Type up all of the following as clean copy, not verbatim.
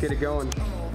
get it going.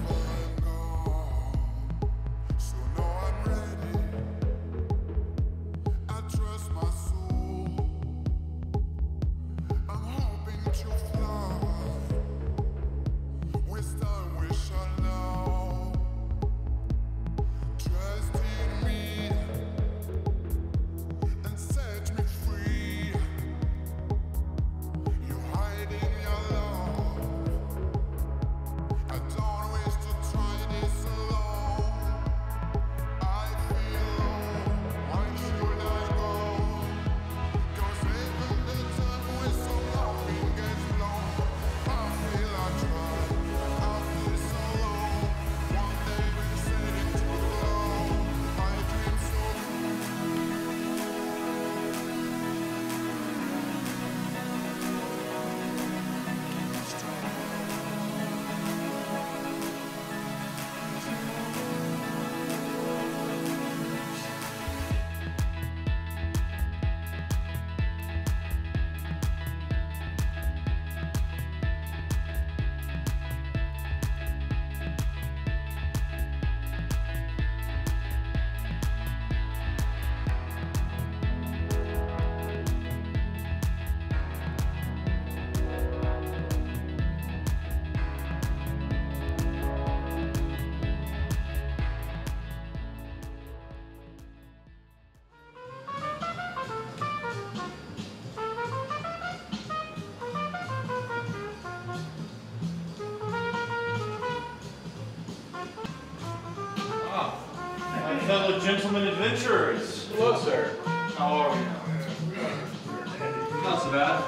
Fellow gentlemen adventurers. Hello, sir. How are we? Not so bad.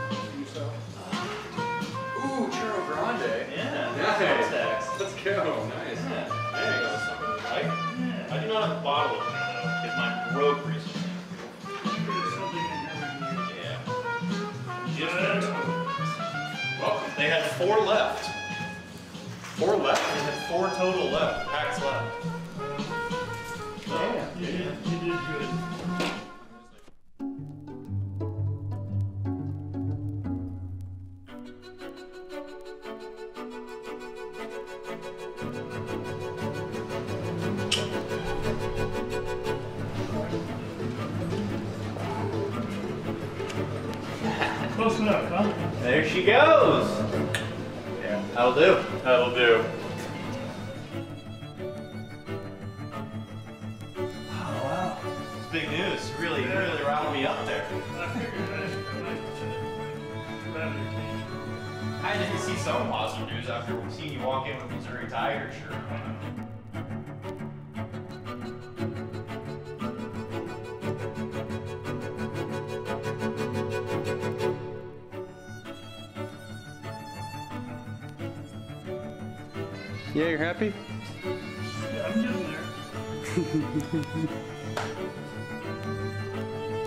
Ooh, Churro Grande. Yeah, Nice. Let's go. Nice. Yeah. There you go. Something you like? Yeah. I do not have a bottle of it though, because mine broke recently. Yeah. Just in time. Welcome. They had 4 left. 4 left? They had 4 total left. Packs left. Yeah. You did good. Close enough, huh? There she goes. Yeah. That'll do. That'll do. Oh wow. It's big news. Really riled me up there. I figured I might rather change. I didn't see some positive news after seeing you walk in with Missouri Tiger shirt on. Yeah, you're happy? Yeah, I'm getting there.